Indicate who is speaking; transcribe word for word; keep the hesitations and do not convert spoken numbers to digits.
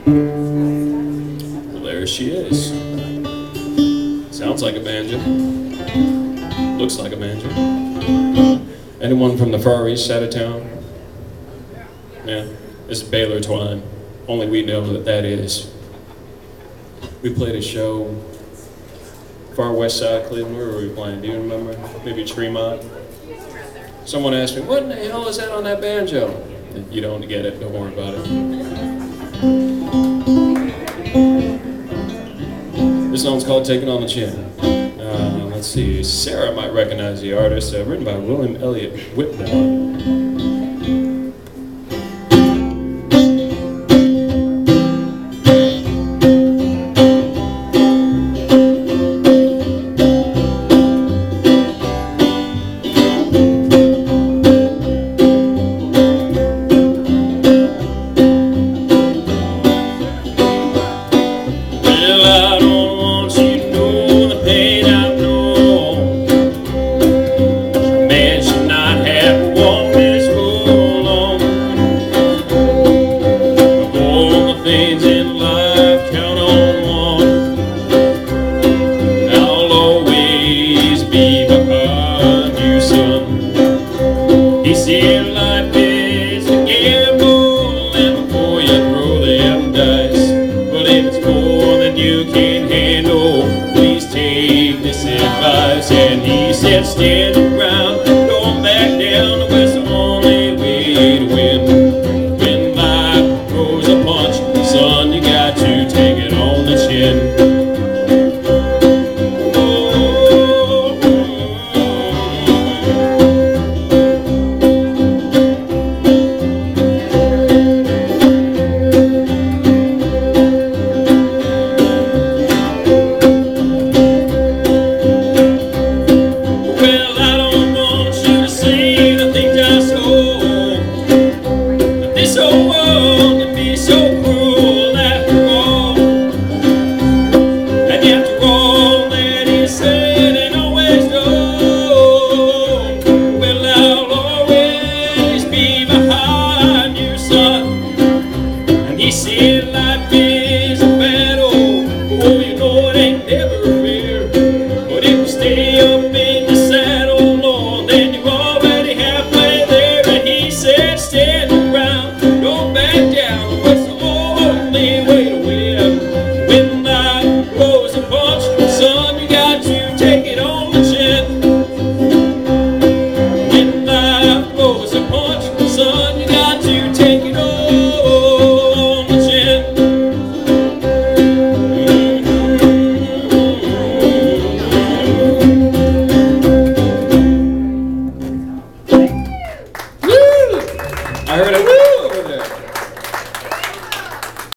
Speaker 1: Well, there she is. Sounds like a banjo. Looks like a banjo. Anyone from the far east side of town? Yeah, it's Baylor twine. Only we know what that is. We played a show far west side of Cleveland. Where were we playing? Do you remember? Maybe Tremont? Someone asked me, what in the hell is that on that banjo? You don't get it, don't worry about it. This song's called Taking on the Chin. Uh, let's see, Sarah might recognize the artist, uh, written by William Elliott Whitmore. And he said, stand around, don't back down, that's the only way to win. When life throws a punch, son, you got to take it on the chin. I heard a woo!